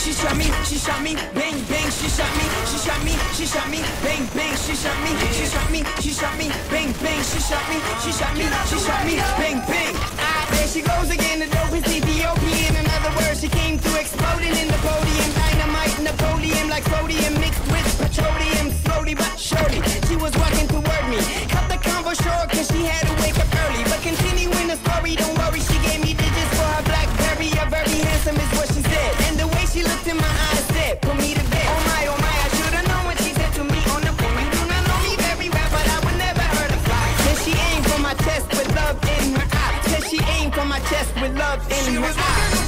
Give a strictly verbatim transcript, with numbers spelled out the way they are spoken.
she shot me, she shot me, bang bang, she shot me, she shot me, she shot me, bang bang, she shot me, she shot me, she shot me, bang bang, she shot me, she shot me, she shot me, bang bang. Ah, there she goes again, the dope is Ethiopian. In other words, she came through exploding in the podium, dynamite, Napoleon, like sodium mixed with petroleum, slowly but surely. She was walking toward me, cut the convo short, cause she had to wake up early. But continuing the story, don't worry, she gave me digits for her BlackBerry. A very handsome is what she said, and the way she looked in my eyes said, put me to bed. Oh my, oh my, I should've known what she said to me on the phone. You do not know me very well, but I would never hurt a fly. Said she aimed for my chest with love in her eye. Said she aimed for my chest with love in her eye.